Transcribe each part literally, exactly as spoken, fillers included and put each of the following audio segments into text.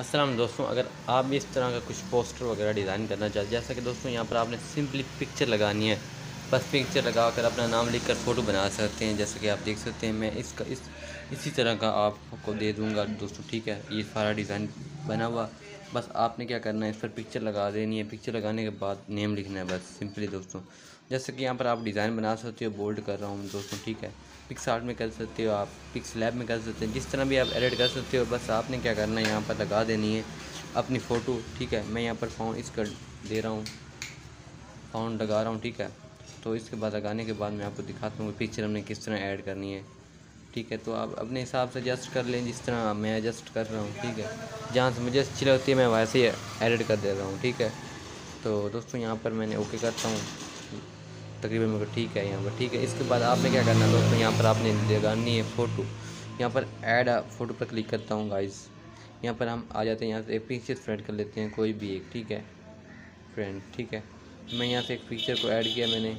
अस्सलाम दोस्तों, अगर आप भी इस तरह का कुछ पोस्टर वगैरह डिज़ाइन करना चाहते हैं, जैसा कि दोस्तों यहाँ पर आपने सिंपली पिक्चर लगानी है। बस पिक्चर लगाकर अपना नाम लिखकर फ़ोटो बना सकते हैं। जैसा कि आप देख सकते हैं, मैं इसका इस इसी तरह का आपको दे दूँगा दोस्तों। ठीक है, ये सारा डिज़ाइन बना हुआ। बस आपने क्या करना है, इस पर पिक्चर लगा देनी है। पिक्चर लगाने के बाद नेम लिखना है बस सिंपली दोस्तों। जैसे कि यहाँ पर आप डिज़ाइन बना सकते हो, बोल्ड कर रहा हूँ दोस्तों। ठीक है, पिक्स आर्ट में कर सकते हो, आप पिक्स लैब में कर सकते हैं, जिस तरह भी आप एडिट कर सकते हो। बस आपने क्या करना है, यहाँ पर लगा देनी है अपनी फ़ोटो। ठीक है, मैं यहाँ पर फाउंड इसका दे रहा हूँ, फाउंड लगा रहा हूँ। ठीक है, तो इसके बाद लगाने के बाद मैं आपको दिखाता हूँ कि पिक्चर हमने किस तरह ऐड करनी है। ठीक है, तो आप अपने हिसाब से एडजस्ट कर लें, जिस तरह मैं एडजस्ट कर रहा हूँ। ठीक है, जहाँ से मुझे अच्छी लगती है मैं वैसे ही एडिट कर दे रहा हूँ। ठीक है, तो दोस्तों यहाँ पर मैंने ओके करता हूँ, तकरीबन मेरे को ठीक है यहाँ पर। ठीक है, इसके बाद आपने क्या करना है दोस्तों, यहाँ पर आपने लगानी है फ़ोटो। यहाँ पर ऐड फ़ोटो पर क्लिक करता हूँ गाइस। यहाँ पर हम आ जाते हैं, यहाँ से एक पिक्चर फ्रेंड कर लेते हैं, कोई भी एक। ठीक है फ्रेंड, ठीक है, मैं यहाँ से एक पिक्चर को ऐड किया मैंने।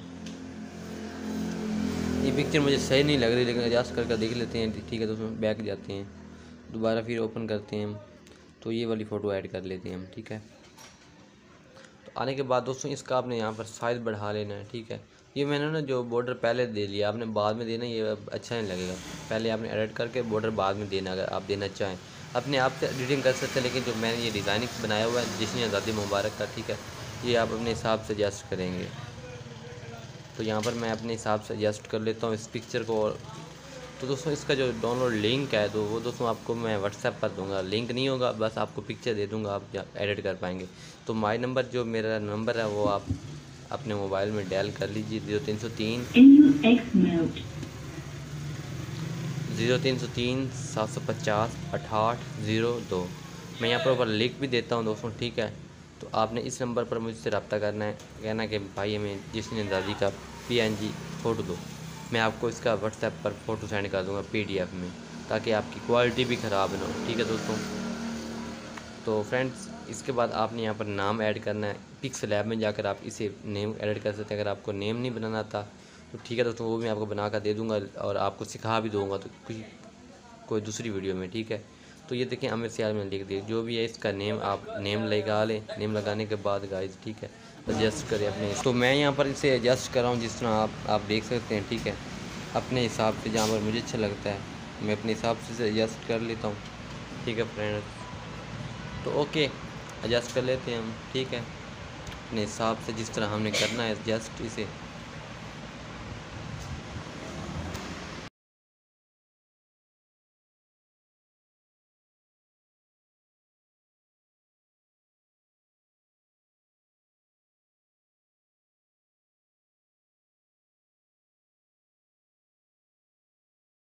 ये पिक्चर मुझे सही नहीं लग रही, लेकिन एडजस्ट करके देख लेते हैं। ठीक है दोस्तों, बैक जाते हैं, दोबारा फिर ओपन करते हैं हम, तो ये वाली फ़ोटो ऐड कर लेते हैं हम। ठीक है, तो आने के बाद दोस्तों इसका आपने यहाँ पर साइज़ बढ़ा लेना है। ठीक है, ये मैंने ना जो बॉर्डर पहले दे लिया, आपने बाद में देना, ये अच्छा नहीं लगेगा। पहले आपने एडिट करके बॉर्डर बाद में देना, अगर आप देना चाहें। अपने आप से एडिटिंग कर सकते हैं, लेकिन जो मैंने ये डिज़ाइनिंग बनाया हुआ है जश्न आज़ादी मुबारक का, ठीक है, ये आप अपने हिसाब से एडजस्ट करेंगे। तो यहाँ पर मैं अपने हिसाब से एडजस्ट कर लेता हूँ इस पिक्चर को। और तो दोस्तों इसका जो डाउनलोड लिंक है, तो वो दोस्तों आपको मैं व्हाट्सएप पर दूंगा। लिंक नहीं होगा, बस आपको पिक्चर दे दूंगा, आप एडिट कर पाएंगे। तो माई नंबर जो मेरा नंबर है वो आप अपने मोबाइल में डायल कर लीजिए, जीरो तीन सौ तीन ज़ीरो तीन सौ तीन सात सौ पचास अठाठ ज़ीरो दो। मैं यहाँ पर ऊपर लिख भी देता हूँ दोस्तों। ठीक है, तो आपने इस नंबर पर मुझसे रब्ता करना है, कहना कि भाई हमें जिसने दादी का पी एन जी फ़ोटो दो। मैं आपको इसका व्हाट्सएप पर फ़ोटो सेंड कर दूँगा पी डी एफ में, ताकि आपकी क्वालिटी भी ख़राब ना हो। ठीक है दोस्तों, तो फ्रेंड्स इसके बाद आपने यहाँ पर नाम ऐड करना है। पिक्स लैब में जाकर आप इसे नेम एडिट कर सकते हैं। अगर आपको नेम नहीं बनाना आता तो ठीक है दोस्तों, वो भी मैं आपको बना कर दे दूँगा और आपको सिखा भी दूँगा, तो कोई कोई दूसरी वीडियो में। ठीक है, तो ये देखें आमिर सियाल मैंने लिख दिया, जो भी है इसका नेम आप नेम लगा लें। नेम लगाने के बाद गाइस, ठीक है, एडजस्ट करें अपने। तो मैं यहाँ पर इसे एडजस्ट कर रहा हूँ जिस तरह आप आप देख सकते हैं। ठीक है, अपने हिसाब से, जहाँ पर मुझे अच्छा लगता है मैं अपने हिसाब से इसे एडजस्ट कर लेता हूँ। ठीक है फ्रेंड्स, तो ओके, एडजस्ट कर लेते हैं हम। ठीक है, अपने हिसाब से जिस तरह हमने करना है एडजस्ट इसे।